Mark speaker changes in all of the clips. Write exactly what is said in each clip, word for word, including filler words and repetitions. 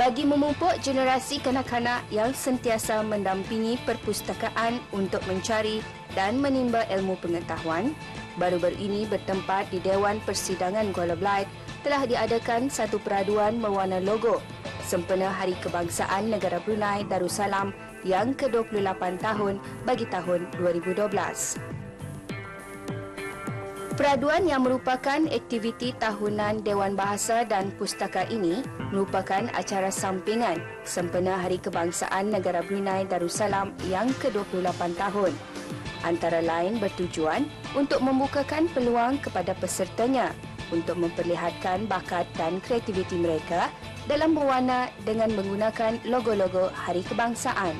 Speaker 1: bagi memupuk generasi kanak-kanak yang sentiasa mendampingi perpustakaan untuk mencari dan menimba ilmu pengetahuan, baru-baru ini bertempat di Dewan Persidangan Kuala Belait telah diadakan satu peraduan mewarna logo sempena Hari Kebangsaan Negara Brunei Darussalam yang ke dua puluh lapan tahun bagi tahun dua ribu dua belas. Peraduan yang merupakan aktiviti tahunan Dewan Bahasa dan Pustaka ini merupakan acara sampingan sempena Hari Kebangsaan Negara Brunei Darussalam yang ke dua puluh lapan tahun. Antara lain bertujuan untuk membukakan peluang kepada pesertanya untuk memperlihatkan bakat dan kreativiti mereka dalam berwarna dengan menggunakan logo-logo Hari Kebangsaan.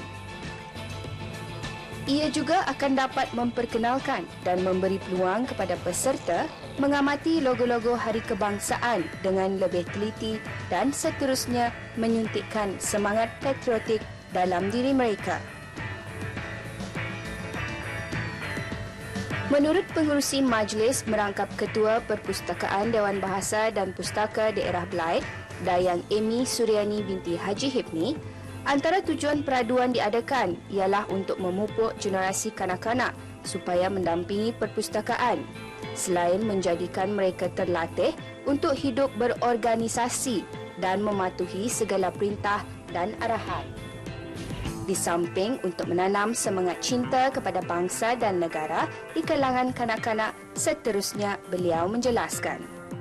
Speaker 1: Ia juga akan dapat memperkenalkan dan memberi peluang kepada peserta mengamati logo-logo Hari Kebangsaan dengan lebih teliti dan seterusnya menyuntikkan semangat patriotik dalam diri mereka. Menurut pengurusi majlis merangkap Ketua Perpustakaan Dewan Bahasa dan Pustaka Daerah Belait, Dayang Amy Suryani binti Haji Hipni, antara tujuan peraduan diadakan ialah untuk memupuk generasi kanak-kanak supaya mendampingi perpustakaan, selain menjadikan mereka terlatih untuk hidup berorganisasi dan mematuhi segala perintah dan arahan. Di samping untuk menanam semangat cinta kepada bangsa dan negara di kalangan kanak-kanak, seterusnya beliau menjelaskan.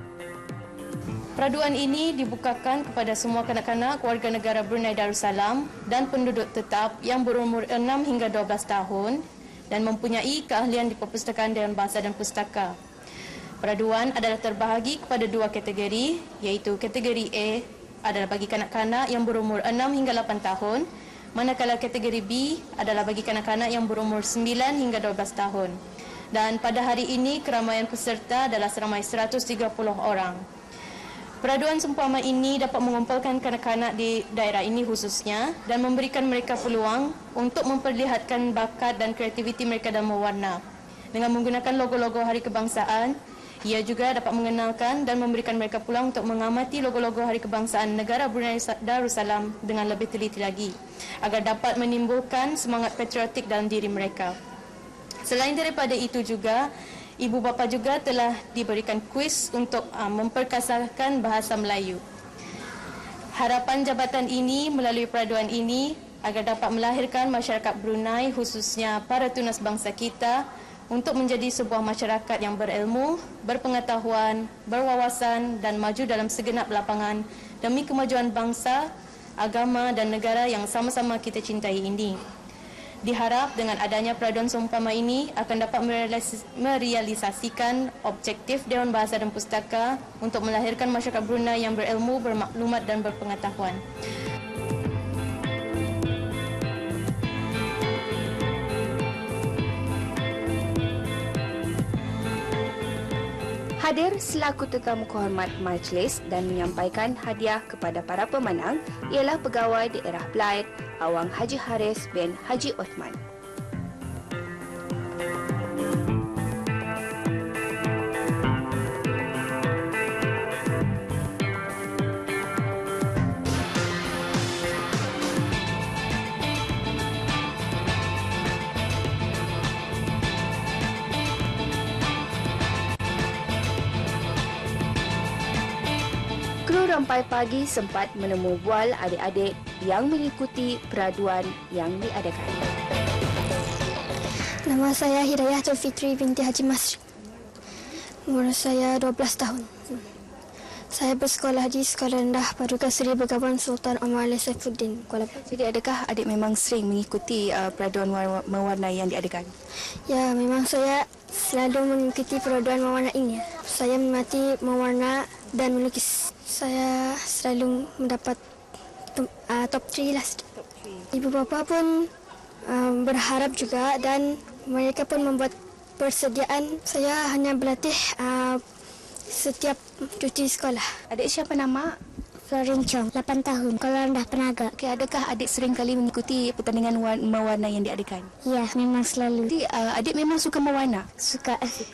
Speaker 2: Peraduan ini dibukakan kepada semua kanak-kanak warga negara Brunei Darussalam dan penduduk tetap yang berumur enam hingga dua belas tahun dan mempunyai keahlian di Perpustakaan Dewan Bahasa dan Pustaka. Peraduan adalah terbahagi kepada dua kategori, iaitu kategori A adalah bagi kanak-kanak yang berumur enam hingga lapan tahun, manakala kategori B adalah bagi kanak-kanak yang berumur sembilan hingga dua belas tahun. Dan pada hari ini keramaian peserta adalah seramai seratus tiga puluh orang. Peraduan seumpama ini dapat mengumpulkan kanak-kanak di daerah ini khususnya dan memberikan mereka peluang untuk memperlihatkan bakat dan kreativiti mereka dalam mewarna. Dengan menggunakan logo-logo Hari Kebangsaan, ia juga dapat mengenalkan dan memberikan mereka peluang untuk mengamati logo-logo Hari Kebangsaan Negara Brunei Darussalam dengan lebih teliti lagi, agar dapat menimbulkan semangat patriotik dalam diri mereka. Selain daripada itu juga, ibu bapa juga telah diberikan kuis untuk uh, memperkasakan bahasa Melayu. Harapan jabatan ini melalui peraduan ini agar dapat melahirkan masyarakat Brunei, khususnya para tunas bangsa kita, untuk menjadi sebuah masyarakat yang berilmu, berpengetahuan, berwawasan dan maju dalam segenap lapangan demi kemajuan bangsa, agama dan negara yang sama-sama kita cintai ini. Diharap dengan adanya peraduan seumpama ini akan dapat merealisasikan objektif Dewan Bahasa dan Pustaka untuk melahirkan masyarakat Brunei yang berilmu, bermaklumat dan berpengetahuan.
Speaker 1: Hadir selaku tetamu kehormat majlis dan menyampaikan hadiah kepada para pemenang ialah Pegawai Daerah Belait Awang Haji Haris bin Haji Othman. Kru Rampai Pagi sempat menemu bual adik-adik yang mengikuti peraduan yang diadakan.
Speaker 3: Nama saya Hidayatul Fitri binti Haji Masri. Umur saya dua belas tahun. Saya bersekolah di Sekolah Rendah Paduka Seri Begawan Sultan Omar Ali Saifuddin, Kuala Lumpur.
Speaker 1: Jadi adakah adik memang sering mengikuti uh, peraduan mewarna yang diadakan?
Speaker 3: Ya, memang saya selalu mengikuti peraduan mewarna ini. Saya menikmati mewarna dan melukis. Saya selalu mendapat uh, top tiga lah. Ibu bapa pun uh, berharap juga dan mereka pun membuat persediaan. Saya hanya berlatih uh, setiap cuti sekolah.
Speaker 1: Adik siapa nama?
Speaker 3: Florin Chong, lapan tahun, Sekolah Rendah Penaga.
Speaker 1: Okay, adakah adik sering kali mengikuti pertandingan mewarna yang diadakan?
Speaker 3: Ya, memang selalu.
Speaker 1: Jadi uh, adik memang suka mewarna?
Speaker 3: Suka.
Speaker 1: Suka.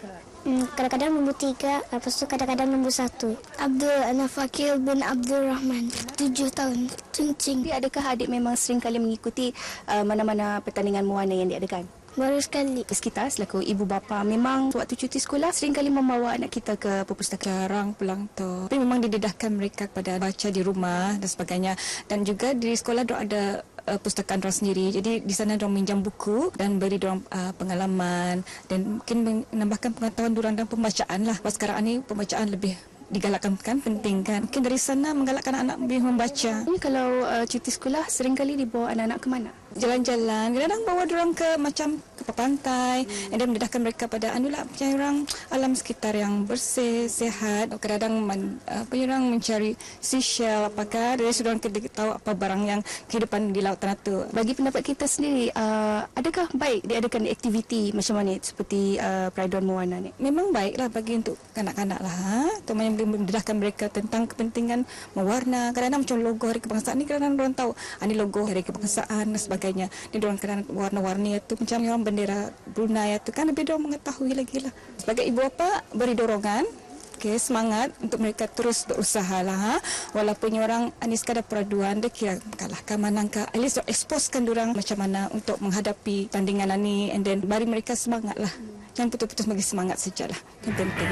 Speaker 3: Hmm, kadang-kadang nombor tiga, lepas tu kadang-kadang nombor satu. Abdul Anafakil bin Abdul Rahman, tujuh tahun, Cuncing.
Speaker 1: Jadi adakah adik memang sering kali mengikuti uh, mana-mana pertandingan mewarna yang diadakan?
Speaker 3: Baru sekali.
Speaker 1: Kita selaku ibu bapa memang waktu cuti sekolah sering kali membawa anak kita ke perpustakaan.
Speaker 4: Jarang pulang tu. Tapi memang didedahkan mereka kepada baca di rumah dan sebagainya. Dan juga di sekolah dia ada uh, pustakaan diorang sendiri. Jadi di sana diorang minjam buku dan beri diorang uh, pengalaman dan mungkin menambahkan pengetahuan diorang dan pembacaan lah. Sebab sekarang ni pembacaan lebih digalakkan, kan, penting kan. Mungkin dari sana menggalakkan anak-anak lebih membaca.
Speaker 1: Ini kalau uh, cuti sekolah sering kali dibawa anak-anak ke mana?
Speaker 4: Jalan-jalan, kadang-kadang bawa diorang ke macam ke pantai, hmm. dan mendedahkan mereka pada anulah macam orang alam sekitar yang bersih, sehat. Kadang-kadang man, apa orang mencari seashell apakah dari sudah kita tahu apa barang yang kehidupan di laut tanah tu.
Speaker 1: Bagi pendapat kita sendiri, uh, adakah baik diadakan aktiviti macam mana seperti uh, peraduan mewarna ni?
Speaker 4: Memang baiklah bagi untuk kanak-kanak lah. Ha? Itu yang mendedahkan mereka tentang kepentingan mewarna. Kadang-kadang macam logo Hari Kebangsaan ni kadang-kadang orang tahu ah, ni logo Hari Kebangsaan dan sebagainya. Dia orang kadang warna-warni itu macam yang bendera Brunei itu kan lebih diorang mengetahui lagi lah. Sebagai ibu bapa beri dorongan, okay, semangat untuk mereka terus berusaha lah. Ha? Walaupun orang ini sekadar peraduan, dia kira kalahkan manangkah. At least exposekan diorang macam mana untuk menghadapi tandingan ini and then beri mereka semangat lah. Yang betul-betul bagi semangat sajalah. Yang penting.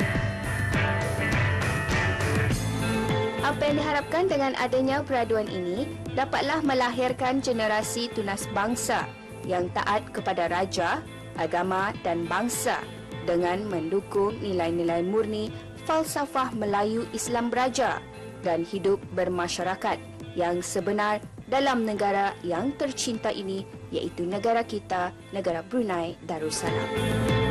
Speaker 1: Apa yang diharapkan dengan adanya peraduan ini dapatlah melahirkan generasi tunas bangsa yang taat kepada raja, agama dan bangsa dengan mendukung nilai-nilai murni falsafah Melayu Islam Beraja dan hidup bermasyarakat yang sebenar dalam negara yang tercinta ini, iaitu negara kita, negara Brunei Darussalam.